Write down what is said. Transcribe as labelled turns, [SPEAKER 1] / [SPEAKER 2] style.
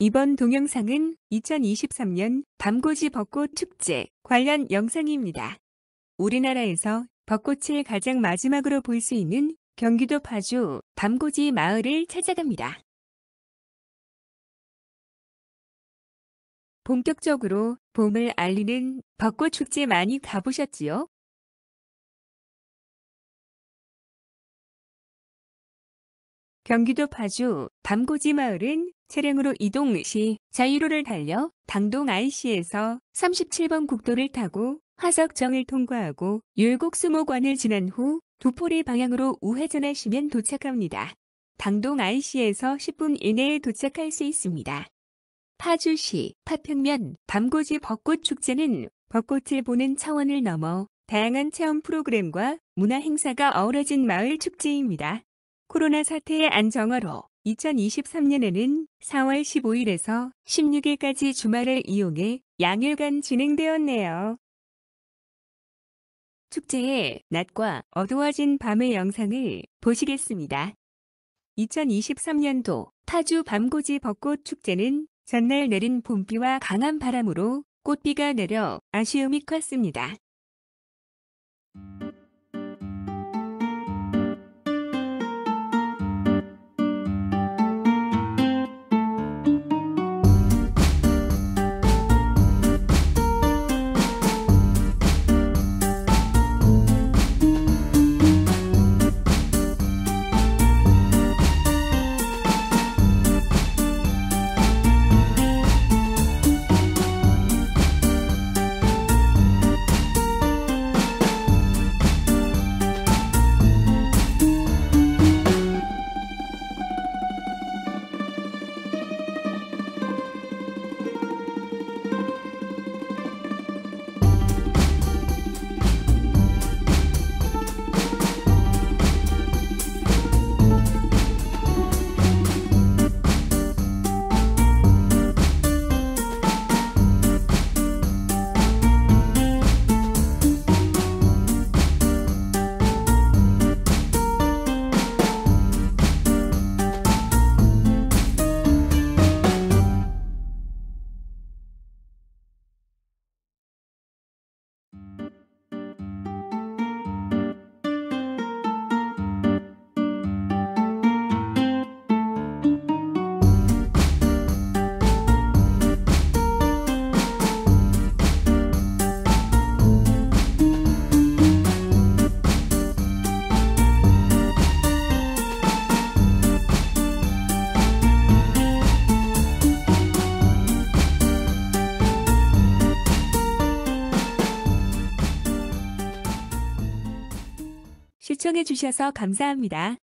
[SPEAKER 1] 이번 동영상은 2023년 담고지 벚꽃 축제 관련 영상입니다. 우리나라에서 벚꽃을 가장 마지막으로 볼 수 있는 경기도 파주 담고지 마을을 찾아갑니다. 본격적으로 봄을 알리는 벚꽃 축제 많이 가보셨지요? 경기도 파주 담고지 마을은 차량으로 이동 시 자유로를 달려 당동 IC에서 37번 국도를 타고 화석정을 통과하고 율곡수목원을 지난 후 두포리 방향으로 우회전하시면 도착합니다. 당동 IC에서 10분 이내에 도착할 수 있습니다. 파주시 파평면 담고지 벚꽃 축제는 벚꽃을 보는 차원을 넘어 다양한 체험 프로그램과 문화 행사가 어우러진 마을 축제입니다. 코로나 사태의 안정화로 2023년에는 4월 15일에서 16일까지 주말을 이용해 양일간 진행되었네요. 축제의 낮과 어두워진 밤의 영상을 보시겠습니다. 2023년도 파주 밤고지 벚꽃 축제는 전날 내린 봄비와 강한 바람으로 꽃비가 내려 아쉬움이 컸습니다. 시청해주셔서 감사합니다.